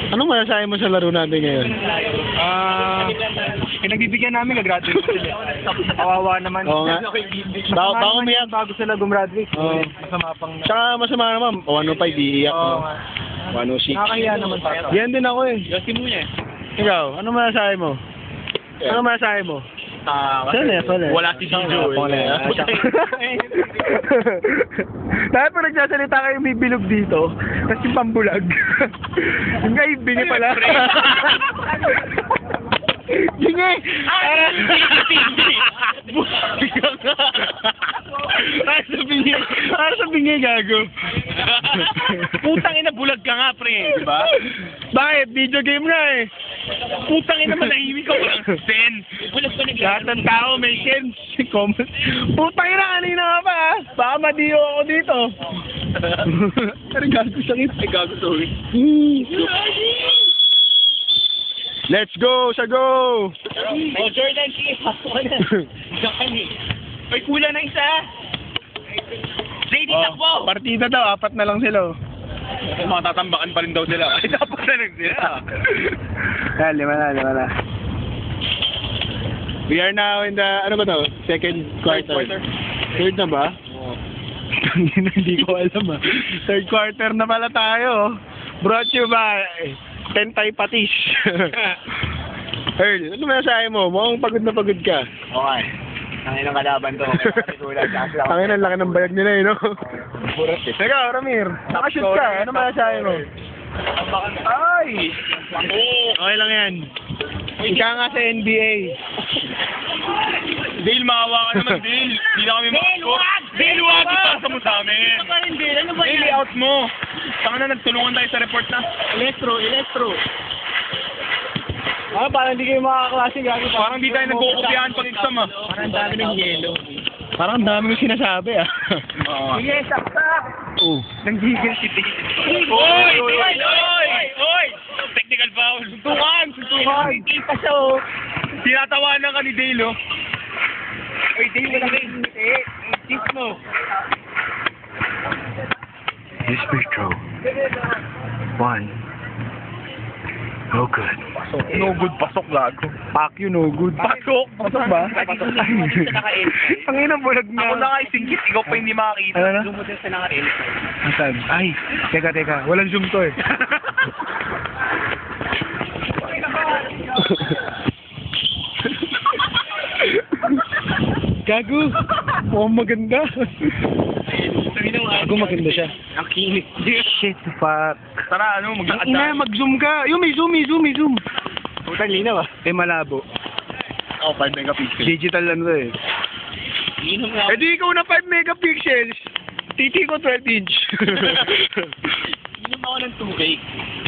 Anong masasabi mo sa laro natin ngayon? Pinagbibigyan namin ka-graduate sila. Kawawa naman. Oo nga. Baka umiyak. Bago sila gumraduate. Oo. Masama pang... Tsaka masama naman, 105 di iiyak Oo mo. nga. 106. Nakakahiya naman tayo. Yan din ako eh. Yosi mo niya. Ikaw, ano masasabi mo? Ano masasabi mo? Wala si Gijo eh. Dahil pag nagsasalita kayo may bilog dito, tapos yung pambulag. Yung kayo, bingi pala. Bingi! Para sa bingi, gago. Putang ina, bulag ka nga, pre. Diba? Bakit? Video game nga eh. Putang ina, manahimik ka. Walang sen. Bulag ka na. Lahat ng tao may sense. Comment. Putang ina, kanina nga pa ah. Baka madiyo ako dito. Pero gago sakit. Ay, gago, sorry. Let's go! Sa go! Oh, Jordan, sige, pasok ka na. Diyan ka ni. Ay, kulang na isa. JD, takbo! Partida daw, 4 na lang sila. Mga tatambakan pa rin daw sila. Ay, dapat na lang sila. Yan, 5 na. We are now in the, ano ba to? Second quarter. Third na ba? Oo. Hindi ko alam ah. Third quarter na pala tayo. Brought to you by Tentay Patis. Earl, ano masasabi mo? Mukhang pagod na pagod ka. Okay. Tangin ng kalaban to. Tangin ang laki ng bayag nila eh, no? Teka, Ramir. Nakashoot ka. Ano masasabi mo? Ay! Okay lang yan. Ika nga sa NBA. Dale, maawa ka naman, Dale. Hindi na kami makascore. Dale, wag! Ipasa mo sa amin. Ano ba Dale, out mo. Saka na nagtulungan tayo sa report na. Electro. Parang hindi kayo makakaklase gago. Parang di tayo nagkukopyahan pag exam ah. Parang dami ng yelo. Parang ang dami mong sinasabi ah. Oo. Sige, saksak! Oh. Nanggigil si Dave. Oy! Technical foul. Suntukan! Hindi pa siya oh. Tinatawanan ka ni Dale oh. Uy, Dave, wala kayo hindi. Kiss mo. This Metro. 1. No good. No good, pasok gago. Fuck you, no good. Pasok! Pasok ba? Ang inang bulag niya. Ako na nga isingkit, ikaw pa hindi makakita. Ano na? Zoom mo din sa naka-edit. Asan? Ay, teka. Walang zoom to eh. Gago! Mukhang maganda. Gago, maganda siya. Ang kinis. Shit, fuck. Tara, ano, maglakad Ina, mag-zoom ka. Yung may zoom. Putang linaw ah. Eh, malabo. Oh, 5 megapixels. Digital ano eh. Inom nga. Eh di ikaw na 5 megapixels. Titi ko 12 inch. Inom ako ng tubig.